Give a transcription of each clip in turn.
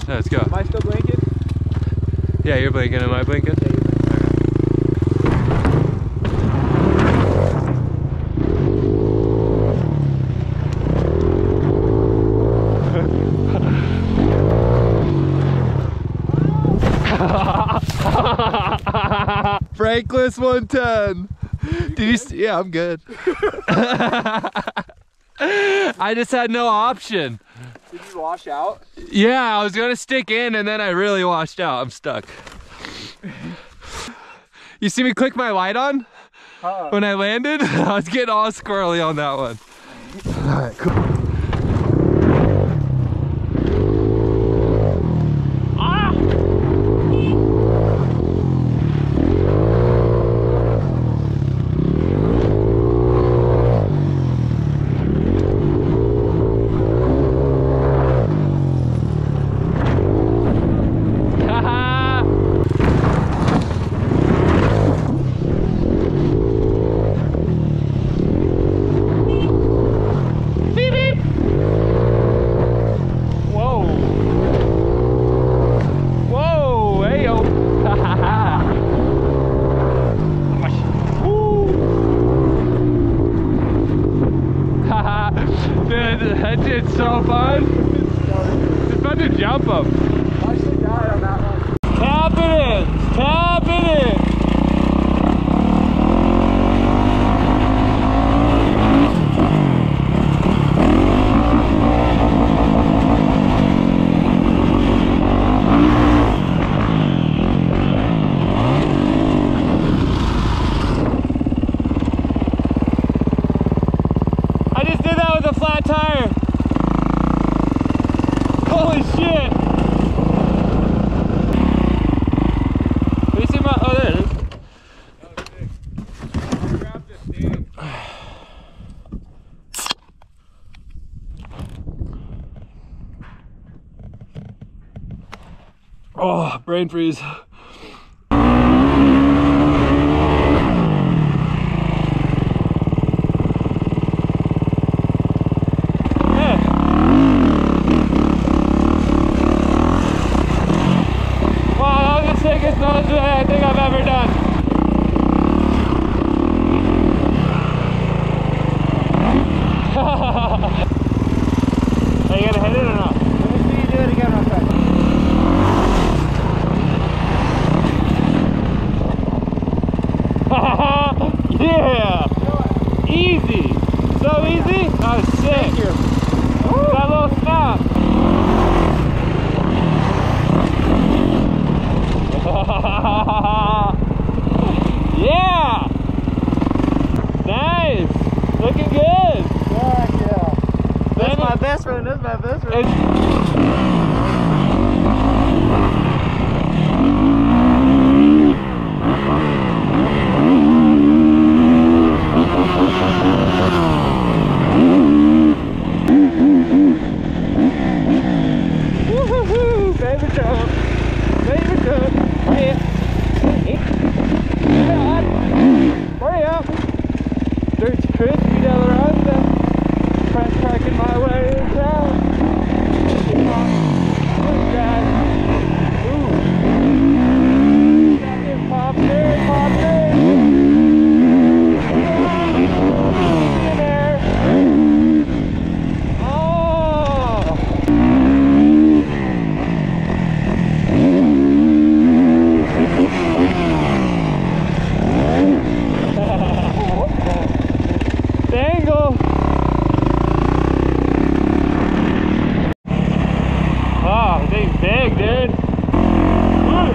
Let's go. Am I still blinking? Yeah, you're blinking. Am I blinking? Yeah, you're blinking. Franklin 110. Did you? Yeah, I'm good. I just had no option. Did you wash out? Yeah, I was gonna stick in and then I really washed out. I'm stuck. You see me click my light on? When I landed? I was getting all squirrely on that one. All right, cool. It's so fun. It's fun to jump them. I should die on that one. Tap it in. Tap it in. I just did that with a flat tire. Holy shit! Let me see my. Oh, there it is. That was sick. Grab this thing. Oh, brain freeze. Sickest nose I think I've ever done. Are you gonna hit it or not? Let me see you do it again real quick. Yeah! Easy! So easy? That was sick. Thank you. That little snap. Yeah! Nice! Looking good! Heck yeah. That's my best one. That's my best one. Woo-hoo-hoo! Baby jump! Baby jump! Yeah! Hurry up! Dirt's crispy down the road. Press tracking my way to town. Good guy. Ooh. Got it popped in, popped in. In there. Oh! Dangle! Oh, the thing's big, dude. Woo.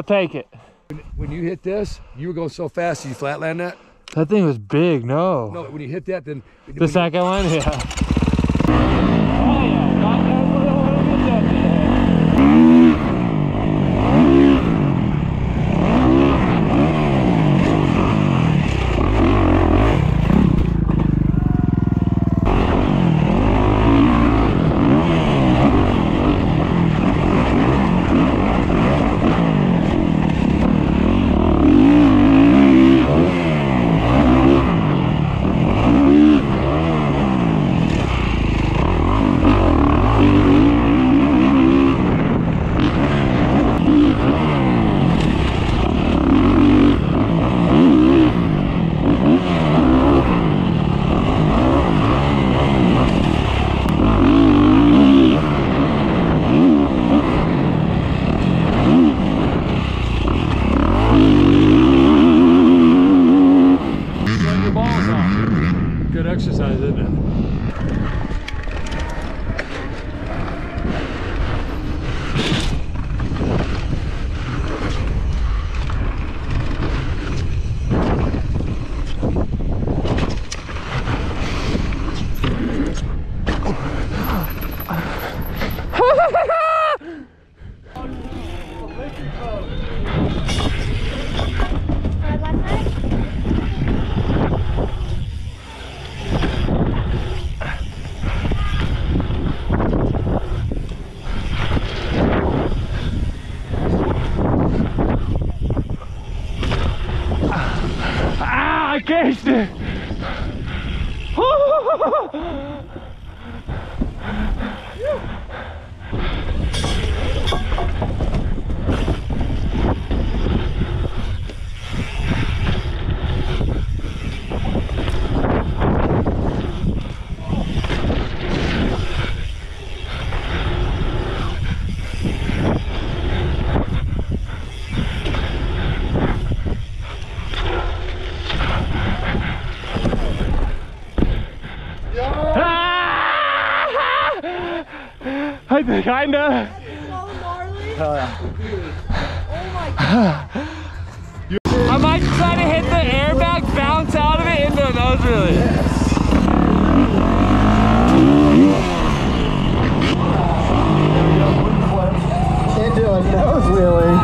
I'll take it. When you hit this, you were going so fast. Did you flatland that? That thing was big, no. No, when you hit that, then... The second one? Yeah. Oh yeah, got that little bit up there. Exercise, isn't it? I cased it! I think kinda. Oh yeah. I might try to hit the airbag, bounce out of it into a nose wheelie. Into a nose wheelie.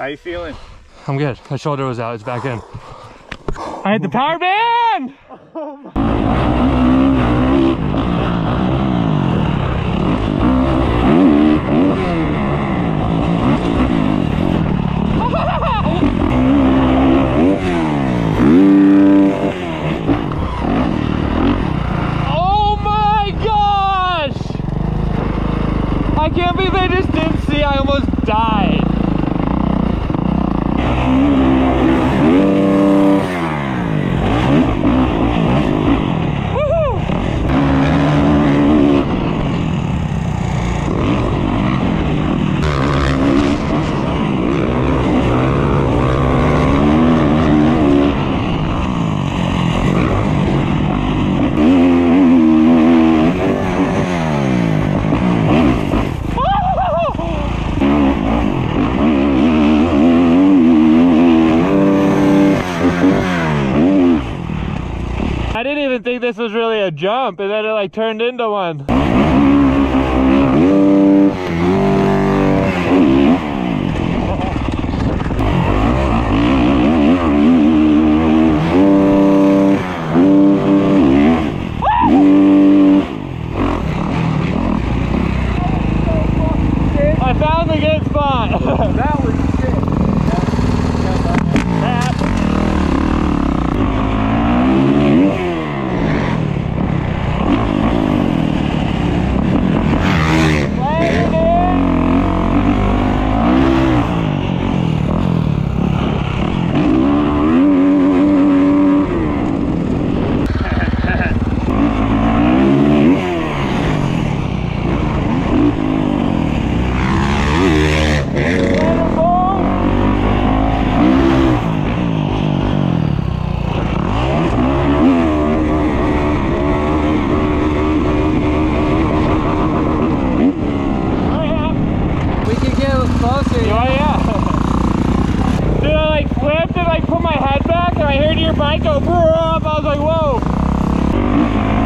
you feeling? I'm good. My shoulder was out. It's back in. I hit the power band! Oh my gosh! I can't believe I just didn't see. I almost died. I didn't even think this was really a jump, and then it like turned into one. I found the good spot. That was sick. I heard your bike go, I was like, whoa.